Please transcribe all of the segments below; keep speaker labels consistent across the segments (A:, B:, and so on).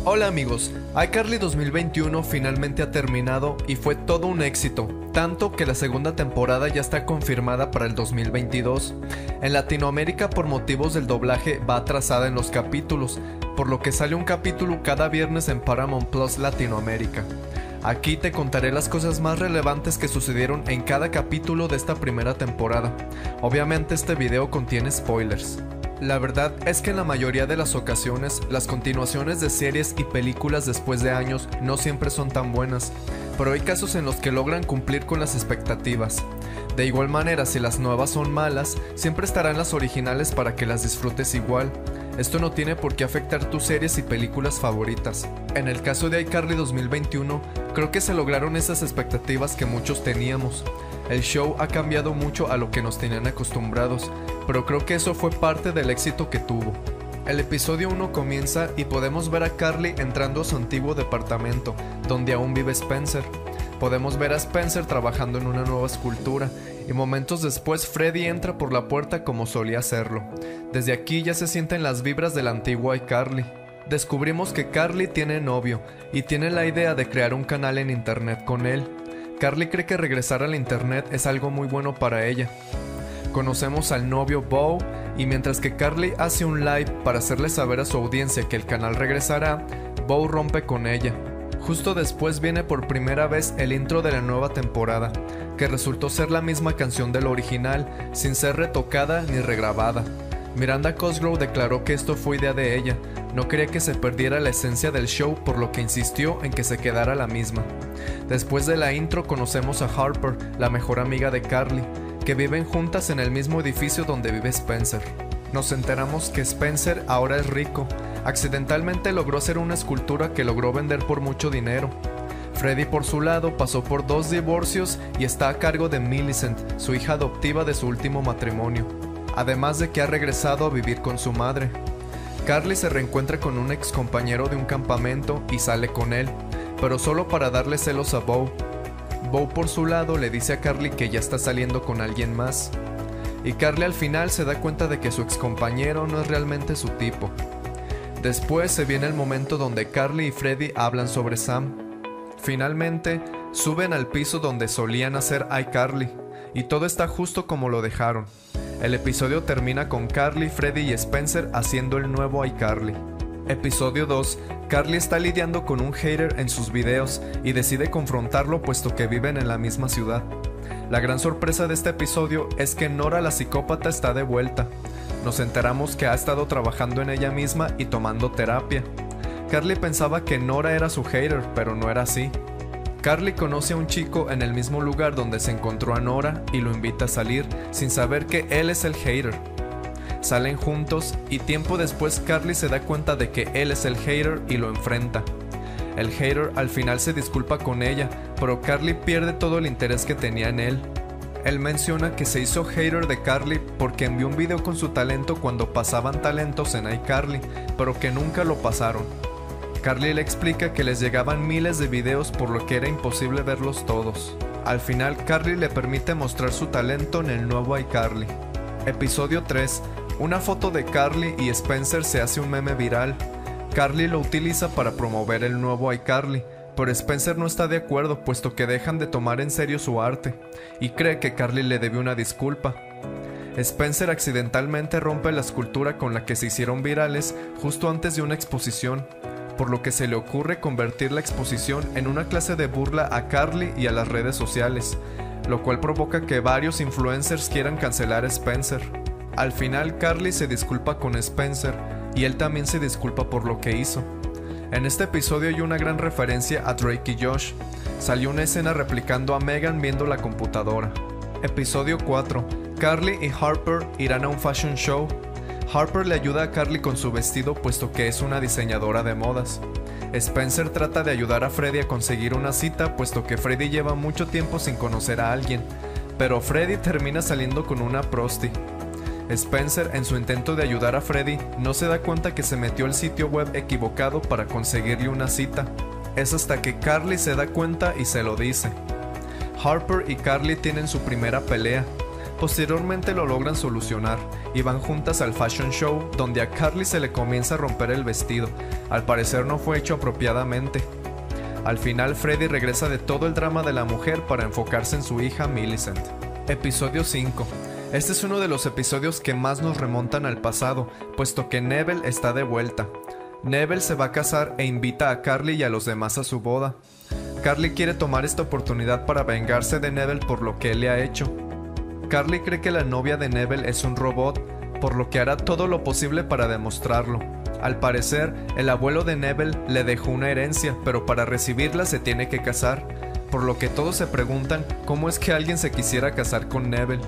A: Hola amigos, iCarly 2021 finalmente ha terminado y fue todo un éxito, tanto que la segunda temporada ya está confirmada para el 2022. En Latinoamérica por motivos del doblaje va atrasada en los capítulos, por lo que sale un capítulo cada viernes en Paramount Plus Latinoamérica. Aquí te contaré las cosas más relevantes que sucedieron en cada capítulo de esta primera temporada. Obviamente este video contiene spoilers. La verdad es que en la mayoría de las ocasiones, las continuaciones de series y películas después de años no siempre son tan buenas, pero hay casos en los que logran cumplir con las expectativas. De igual manera, si las nuevas son malas, siempre estarán las originales para que las disfrutes igual. Esto no tiene por qué afectar tus series y películas favoritas. En el caso de iCarly 2021, creo que se lograron esas expectativas que muchos teníamos. El show ha cambiado mucho a lo que nos tenían acostumbrados, pero creo que eso fue parte del éxito que tuvo. El episodio 1 comienza y podemos ver a Carly entrando a su antiguo departamento, donde aún vive Spencer. Podemos ver a Spencer trabajando en una nueva escultura, y momentos después Freddy entra por la puerta como solía hacerlo. Desde aquí ya se sienten las vibras del antiguo iCarly. Descubrimos que Carly tiene novio, y tiene la idea de crear un canal en internet con él. Carly cree que regresar al internet es algo muy bueno para ella. Conocemos al novio Beau, y mientras que Carly hace un live para hacerle saber a su audiencia que el canal regresará, Beau rompe con ella. Justo después viene por primera vez el intro de la nueva temporada, que resultó ser la misma canción del original, sin ser retocada ni regrabada. Miranda Cosgrove declaró que esto fue idea de ella, no quería que se perdiera la esencia del show, por lo que insistió en que se quedara la misma. Después de la intro conocemos a Harper, la mejor amiga de Carly, que viven juntas en el mismo edificio donde vive Spencer. Nos enteramos que Spencer ahora es rico, accidentalmente logró hacer una escultura que logró vender por mucho dinero. Freddy por su lado pasó por 2 divorcios y está a cargo de Millicent, su hija adoptiva de su último matrimonio, además de que ha regresado a vivir con su madre. Carly se reencuentra con un ex compañero de un campamento y sale con él, pero solo para darle celos a Beau. Beau por su lado le dice a Carly que ya está saliendo con alguien más, y Carly al final se da cuenta de que su ex compañero no es realmente su tipo. Después se viene el momento donde Carly y Freddy hablan sobre Sam. Finalmente, suben al piso donde solían hacer iCarly, y todo está justo como lo dejaron. El episodio termina con Carly, Freddy y Spencer haciendo el nuevo iCarly. Episodio 2. Carly está lidiando con un hater en sus videos y decide confrontarlo puesto que viven en la misma ciudad. La gran sorpresa de este episodio es que Nora la psicópata está de vuelta. Nos enteramos que ha estado trabajando en ella misma y tomando terapia. Carly pensaba que Nora era su hater, pero no era así. Carly conoce a un chico en el mismo lugar donde se encontró a Nora y lo invita a salir, sin saber que él es el hater. Salen juntos y tiempo después Carly se da cuenta de que él es el hater y lo enfrenta. El hater al final se disculpa con ella, pero Carly pierde todo el interés que tenía en él. Él menciona que se hizo hater de Carly porque envió un video con su talento cuando pasaban talentos en iCarly, pero que nunca lo pasaron. Carly le explica que les llegaban miles de videos por lo que era imposible verlos todos. Al final Carly le permite mostrar su talento en el nuevo iCarly. Episodio 3. Una foto de Carly y Spencer se hace un meme viral. Carly lo utiliza para promover el nuevo iCarly, pero Spencer no está de acuerdo puesto que dejan de tomar en serio su arte, y cree que Carly le debe una disculpa. Spencer accidentalmente rompe la escultura con la que se hicieron virales justo antes de una exposición, por lo que se le ocurre convertir la exposición en una clase de burla a Carly y a las redes sociales, lo cual provoca que varios influencers quieran cancelar a Spencer. Al final Carly se disculpa con Spencer y él también se disculpa por lo que hizo. En este episodio hay una gran referencia a Drake y Josh. Salió una escena replicando a Megan viendo la computadora. Episodio 4. Carly y Harper irán a un fashion show. Harper le ayuda a Carly con su vestido puesto que es una diseñadora de modas. Spencer trata de ayudar a Freddy a conseguir una cita puesto que Freddy lleva mucho tiempo sin conocer a alguien, pero Freddy termina saliendo con una prosti. Spencer, en su intento de ayudar a Freddy, no se da cuenta que se metió al sitio web equivocado para conseguirle una cita. Es hasta que Carly se da cuenta y se lo dice. Harper y Carly tienen su primera pelea. Posteriormente lo logran solucionar y van juntas al fashion show, donde a Carly se le comienza a romper el vestido. Al parecer no fue hecho apropiadamente. Al final Freddy regresa de todo el drama de la mujer para enfocarse en su hija Millicent. Episodio 5. Este es uno de los episodios que más nos remontan al pasado, puesto que Neville está de vuelta. Neville se va a casar e invita a Carly y a los demás a su boda. Carly quiere tomar esta oportunidad para vengarse de Neville por lo que él le ha hecho. Carly cree que la novia de Neville es un robot, por lo que hará todo lo posible para demostrarlo. Al parecer, el abuelo de Neville le dejó una herencia, pero para recibirla se tiene que casar, por lo que todos se preguntan cómo es que alguien se quisiera casar con Neville.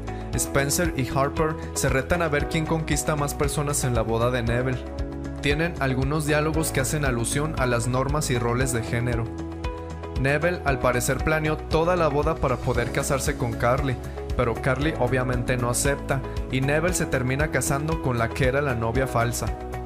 A: Spencer y Harper se retan a ver quién conquista más personas en la boda de Neville. Tienen algunos diálogos que hacen alusión a las normas y roles de género. Neville al parecer planeó toda la boda para poder casarse con Carly, pero Carly obviamente no acepta y Neville se termina casando con la que era la novia falsa.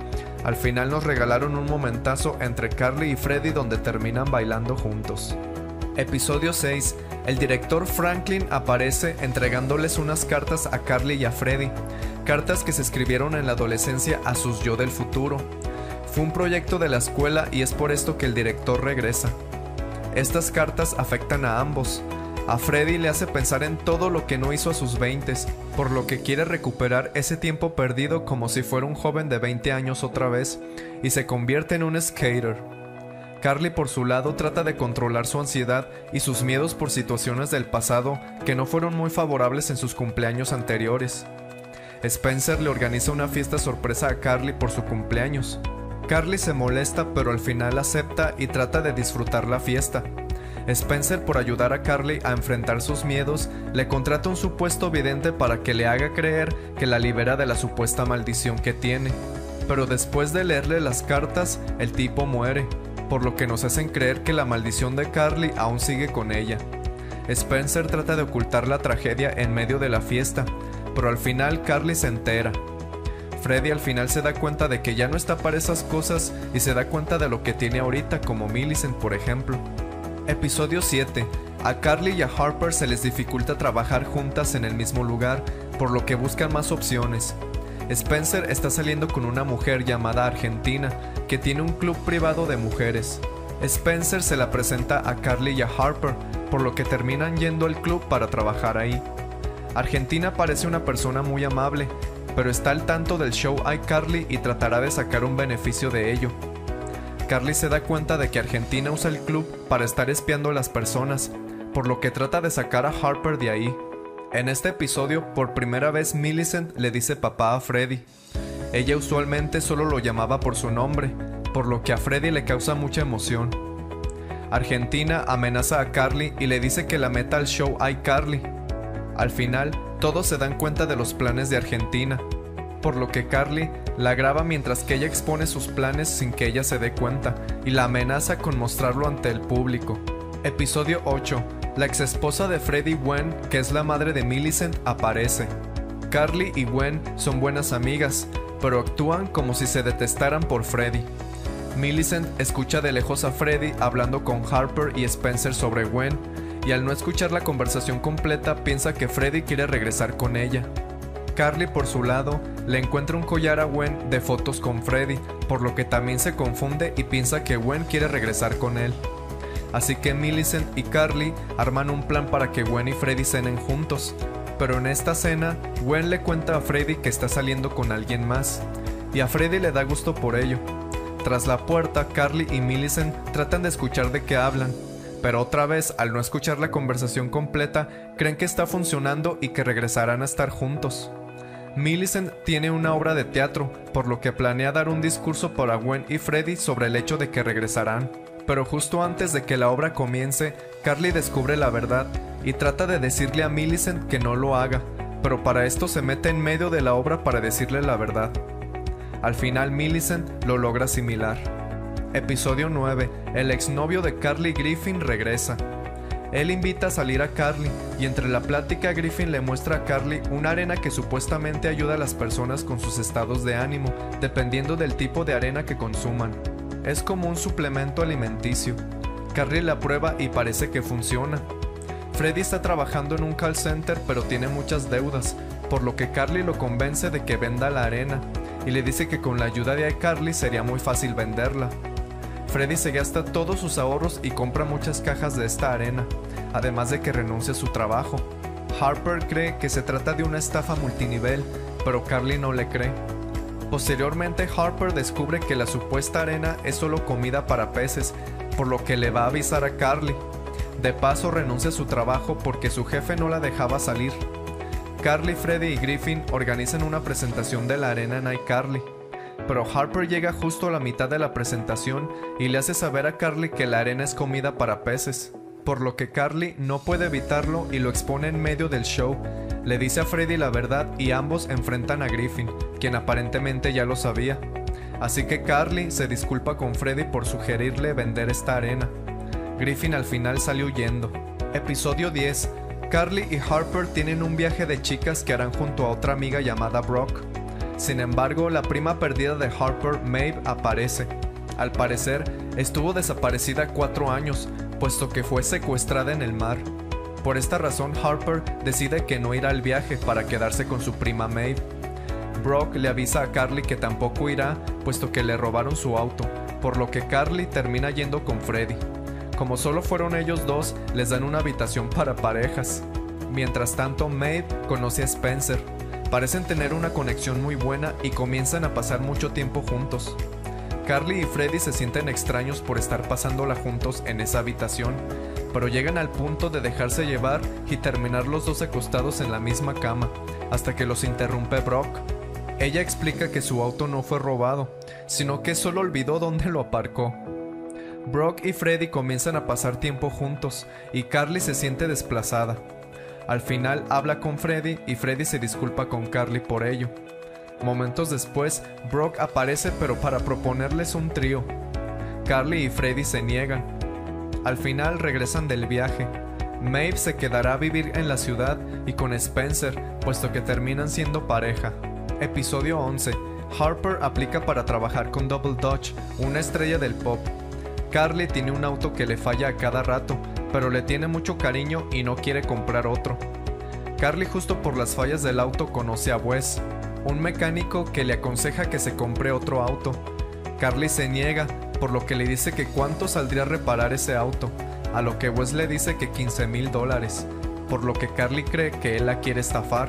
A: Al final nos regalaron un momentazo entre Carly y Freddy donde terminan bailando juntos. Episodio 6. El director Franklin aparece entregándoles unas cartas a Carly y a Freddy, cartas que se escribieron en la adolescencia a sus yo del futuro. Fue un proyecto de la escuela y es por esto que el director regresa. Estas cartas afectan a ambos. A Freddy le hace pensar en todo lo que no hizo a sus 20s, por lo que quiere recuperar ese tiempo perdido como si fuera un joven de 20 años otra vez, y se convierte en un skater. Carly por su lado trata de controlar su ansiedad y sus miedos por situaciones del pasado que no fueron muy favorables en sus cumpleaños anteriores. Spencer le organiza una fiesta sorpresa a Carly por su cumpleaños. Carly se molesta pero al final acepta y trata de disfrutar la fiesta. Spencer, por ayudar a Carly a enfrentar sus miedos, le contrata un supuesto vidente para que le haga creer que la libera de la supuesta maldición que tiene. Pero después de leerle las cartas, el tipo muere, por lo que nos hacen creer que la maldición de Carly aún sigue con ella. Spencer trata de ocultar la tragedia en medio de la fiesta, pero al final Carly se entera. Freddy al final se da cuenta de que ya no está para esas cosas y se da cuenta de lo que tiene ahorita, como Millicent por ejemplo. Episodio 7. A Carly y a Harper se les dificulta trabajar juntas en el mismo lugar, por lo que buscan más opciones. Spencer está saliendo con una mujer llamada Argentina, que tiene un club privado de mujeres. Spencer se la presenta a Carly y a Harper, por lo que terminan yendo al club para trabajar ahí. Argentina parece una persona muy amable, pero está al tanto del show iCarly y tratará de sacar un beneficio de ello. Carly se da cuenta de que Argentina usa el club para estar espiando a las personas, por lo que trata de sacar a Harper de ahí. En este episodio, por primera vez Millicent le dice papá a Freddy. Ella usualmente solo lo llamaba por su nombre, por lo que a Freddy le causa mucha emoción. Argentina amenaza a Carly y le dice que la meta al show iCarly. Al final, todos se dan cuenta de los planes de Argentina, por lo que Carly la graba mientras que ella expone sus planes sin que ella se dé cuenta y la amenaza con mostrarlo ante el público. Episodio 8. La exesposa de Freddy, Gwen, que es la madre de Millicent, aparece. Carly y Gwen son buenas amigas, pero actúan como si se detestaran por Freddy. Millicent escucha de lejos a Freddy hablando con Harper y Spencer sobre Gwen, y al no escuchar la conversación completa piensa que Freddy quiere regresar con ella. Carly por su lado le encuentra un collar a Gwen de fotos con Freddy, por lo que también se confunde y piensa que Gwen quiere regresar con él. Así que Millicent y Carly arman un plan para que Gwen y Freddy cenen juntos, pero en esta cena Gwen le cuenta a Freddy que está saliendo con alguien más, y a Freddy le da gusto por ello. Tras la puerta, Carly y Millicent tratan de escuchar de qué hablan, pero otra vez, al no escuchar la conversación completa, creen que está funcionando y que regresarán a estar juntos. Millicent tiene una obra de teatro, por lo que planea dar un discurso para Gwen y Freddy sobre el hecho de que regresarán. Pero justo antes de que la obra comience, Carly descubre la verdad y trata de decirle a Millicent que no lo haga, pero para esto se mete en medio de la obra para decirle la verdad. Al final Millicent lo logra asimilar. Episodio 9. El exnovio de Carly, Griffin, regresa. Él invita a salir a Carly y entre la plática Griffin le muestra a Carly una arena que supuestamente ayuda a las personas con sus estados de ánimo, dependiendo del tipo de arena que consuman. Es como un suplemento alimenticio. Carly la prueba y parece que funciona. Freddy está trabajando en un call center pero tiene muchas deudas, por lo que Carly lo convence de que venda la arena y le dice que con la ayuda de iCarly sería muy fácil venderla. Freddy se gasta todos sus ahorros y compra muchas cajas de esta arena, además de que renuncia a su trabajo. Harper cree que se trata de una estafa multinivel, pero Carly no le cree. Posteriormente, Harper descubre que la supuesta arena es solo comida para peces, por lo que le va a avisar a Carly. De paso, renuncia a su trabajo porque su jefe no la dejaba salir. Carly, Freddy y Griffin organizan una presentación de la arena en iCarly, pero Harper llega justo a la mitad de la presentación y le hace saber a Carly que la arena es comida para peces, por lo que Carly no puede evitarlo y lo expone en medio del show. Le dice a Freddy la verdad y ambos enfrentan a Griffin, quien aparentemente ya lo sabía. Así que Carly se disculpa con Freddy por sugerirle vender esta arena. Griffin al final sale huyendo. Episodio 10. Carly y Harper tienen un viaje de chicas que harán junto a otra amiga llamada Brock. Sin embargo, la prima perdida de Harper, Maeve, aparece. Al parecer, estuvo desaparecida 4 años, puesto que fue secuestrada en el mar. Por esta razón, Harper decide que no irá al viaje para quedarse con su prima Maeve. Brock le avisa a Carly que tampoco irá, puesto que le robaron su auto, por lo que Carly termina yendo con Freddy. Como solo fueron ellos dos, les dan una habitación para parejas. Mientras tanto, Maeve conoce a Spencer. Parecen tener una conexión muy buena y comienzan a pasar mucho tiempo juntos. Carly y Freddy se sienten extraños por estar pasándola juntos en esa habitación, pero llegan al punto de dejarse llevar y terminar los dos acostados en la misma cama, hasta que los interrumpe Brock. Ella explica que su auto no fue robado, sino que solo olvidó dónde lo aparcó. Brock y Freddy comienzan a pasar tiempo juntos y Carly se siente desplazada. Al final habla con Freddy y Freddy se disculpa con Carly por ello. Momentos después, Brock aparece pero para proponerles un trío. Carly y Freddy se niegan. Al final regresan del viaje. Maeve se quedará a vivir en la ciudad y con Spencer, puesto que terminan siendo pareja. Episodio 11. Harper aplica para trabajar con Double Dutch, una estrella del pop. Carly tiene un auto que le falla a cada rato, pero le tiene mucho cariño y no quiere comprar otro. Carly, justo por las fallas del auto, conoce a Wes, un mecánico que le aconseja que se compre otro auto. Carly se niega, por lo que le dice que cuánto saldría reparar ese auto, a lo que Wes le dice que $15,000, por lo que Carly cree que él la quiere estafar.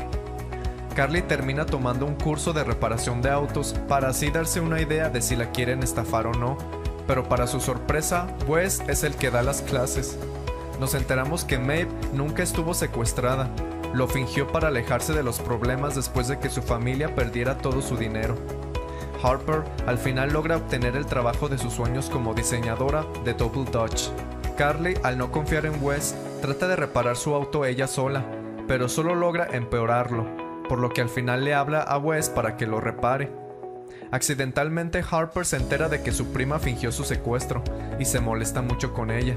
A: Carly termina tomando un curso de reparación de autos para así darse una idea de si la quieren estafar o no, pero para su sorpresa, Wes es el que da las clases. Nos enteramos que Maeve nunca estuvo secuestrada, lo fingió para alejarse de los problemas después de que su familia perdiera todo su dinero. Harper al final logra obtener el trabajo de sus sueños como diseñadora de Double Dutch. Carly, al no confiar en Wes, trata de reparar su auto ella sola, pero solo logra empeorarlo, por lo que al final le habla a Wes para que lo repare. Accidentalmente, Harper se entera de que su prima fingió su secuestro y se molesta mucho con ella.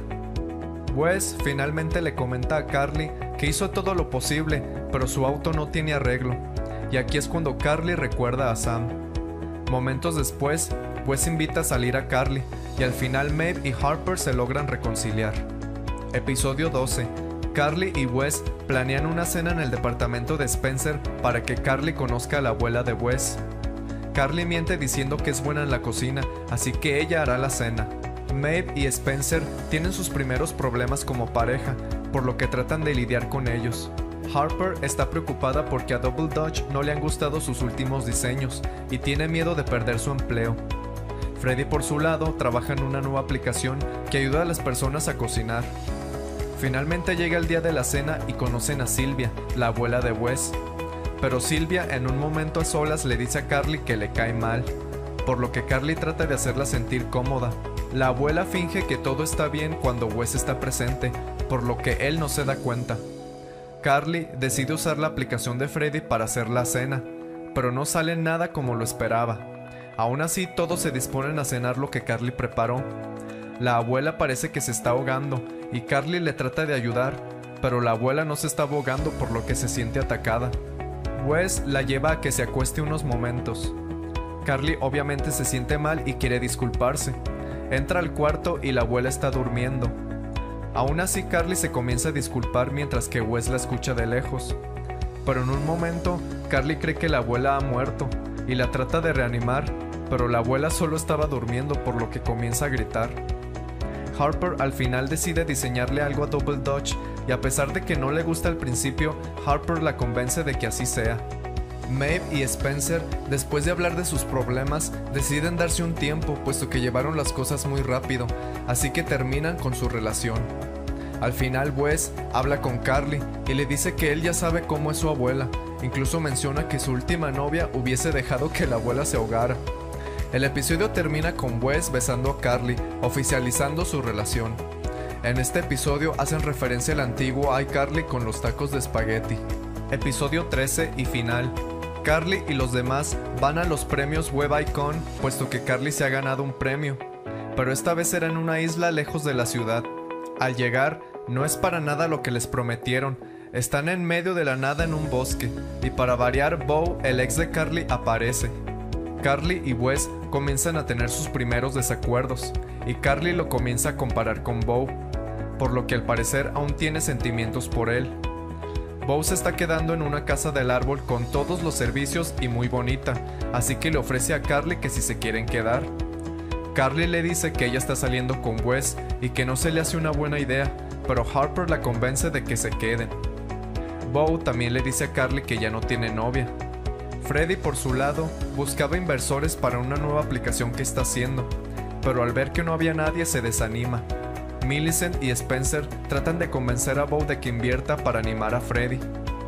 A: Wes finalmente le comenta a Carly que hizo todo lo posible, pero su auto no tiene arreglo, y aquí es cuando Carly recuerda a Sam. Momentos después, Wes invita a salir a Carly, y al final Maeve y Harper se logran reconciliar. Episodio 12. Carly y Wes planean una cena en el departamento de Spencer para que Carly conozca a la abuela de Wes. Carly miente diciendo que es buena en la cocina, así que ella hará la cena. Maeve y Spencer tienen sus primeros problemas como pareja, por lo que tratan de lidiar con ellos. Harper está preocupada porque a Double Dutch no le han gustado sus últimos diseños y tiene miedo de perder su empleo. Freddy, por su lado, trabaja en una nueva aplicación que ayuda a las personas a cocinar. Finalmente llega el día de la cena y conocen a Sylvia, la abuela de Wes. Pero Sylvia en un momento a solas le dice a Carly que le cae mal, por lo que Carly trata de hacerla sentir cómoda. La abuela finge que todo está bien cuando Wes está presente, por lo que él no se da cuenta. Carly decide usar la aplicación de Freddy para hacer la cena, pero no sale nada como lo esperaba. Aún así, todos se disponen a cenar lo que Carly preparó. La abuela parece que se está ahogando y Carly le trata de ayudar, pero la abuela no se está ahogando, por lo que se siente atacada. Wes la lleva a que se acueste unos momentos. Carly obviamente se siente mal y quiere disculparse. Entra al cuarto y la abuela está durmiendo. Aún así, Carly se comienza a disculpar mientras que Wes la escucha de lejos. Pero en un momento, Carly cree que la abuela ha muerto y la trata de reanimar, pero la abuela solo estaba durmiendo, por lo que comienza a gritar. Harper al final decide diseñarle algo a Double Dutch y a pesar de que no le gusta al principio, Harper la convence de que así sea. Maeve y Spencer, después de hablar de sus problemas, deciden darse un tiempo puesto que llevaron las cosas muy rápido, así que terminan con su relación. Al final Wes habla con Carly y le dice que él ya sabe cómo es su abuela, incluso menciona que su última novia hubiese dejado que la abuela se ahogara. El episodio termina con Wes besando a Carly, oficializando su relación. En este episodio hacen referencia al antiguo iCarly con los tacos de espagueti. Episodio 13 y final. Carly y los demás van a los premios Web Icon, puesto que Carly se ha ganado un premio, pero esta vez era en una isla lejos de la ciudad. Al llegar, no es para nada lo que les prometieron, están en medio de la nada en un bosque, y para variar, Beau, el ex de Carly, aparece. Carly y Wes comienzan a tener sus primeros desacuerdos, y Carly lo comienza a comparar con Beau, por lo que al parecer aún tiene sentimientos por él. Beau se está quedando en una casa del árbol con todos los servicios y muy bonita, así que le ofrece a Carly que si se quieren quedar. Carly le dice que ella está saliendo con Wes y que no se le hace una buena idea, pero Harper la convence de que se queden. Beau también le dice a Carly que ya no tiene novia. Freddy, por su lado, buscaba inversores para una nueva aplicación que está haciendo, pero al ver que no había nadie se desanima. Millicent y Spencer tratan de convencer a Beau de que invierta para animar a Freddy.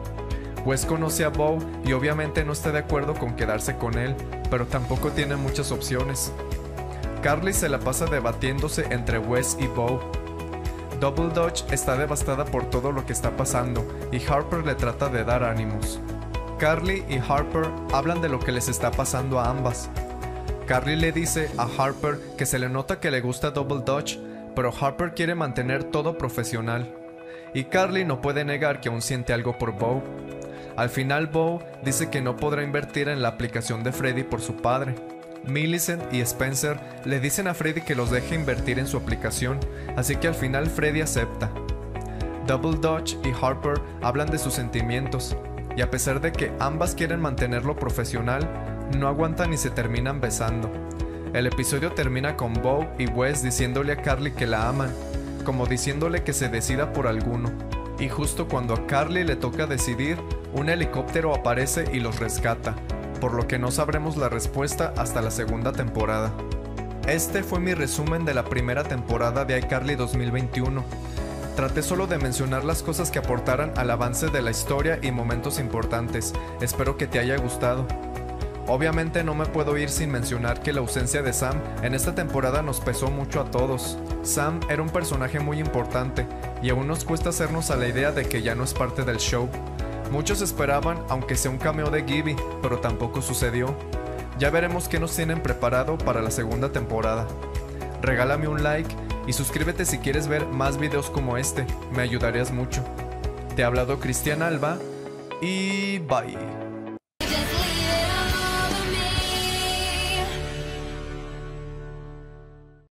A: Wes conoce a Beau y obviamente no está de acuerdo con quedarse con él, pero tampoco tiene muchas opciones. Carly se la pasa debatiéndose entre Wes y Beau. Double Dutch está devastada por todo lo que está pasando y Harper le trata de dar ánimos. Carly y Harper hablan de lo que les está pasando a ambas. Carly le dice a Harper que se le nota que le gusta Double Dutch, pero Harper quiere mantener todo profesional. Y Carly no puede negar que aún siente algo por Beau. Al final Beau dice que no podrá invertir en la aplicación de Freddy por su padre. Millicent y Spencer le dicen a Freddy que los deje invertir en su aplicación, así que al final Freddy acepta. Double Dutch y Harper hablan de sus sentimientos, y a pesar de que ambas quieren mantenerlo profesional, no aguantan y se terminan besando. El episodio termina con Beau y Wes diciéndole a Carly que la aman, como diciéndole que se decida por alguno. Y justo cuando a Carly le toca decidir, un helicóptero aparece y los rescata, por lo que no sabremos la respuesta hasta la segunda temporada. Este fue mi resumen de la primera temporada de iCarly 2021. Traté solo de mencionar las cosas que aportaran al avance de la historia y momentos importantes. Espero que te haya gustado. Obviamente no me puedo ir sin mencionar que la ausencia de Sam en esta temporada nos pesó mucho a todos. Sam era un personaje muy importante y aún nos cuesta hacernos a la idea de que ya no es parte del show. Muchos esperaban aunque sea un cameo de Gibby, pero tampoco sucedió. Ya veremos qué nos tienen preparado para la segunda temporada. Regálame un like y suscríbete si quieres ver más videos como este, me ayudarías mucho. Te ha hablado Cristian Alba y bye.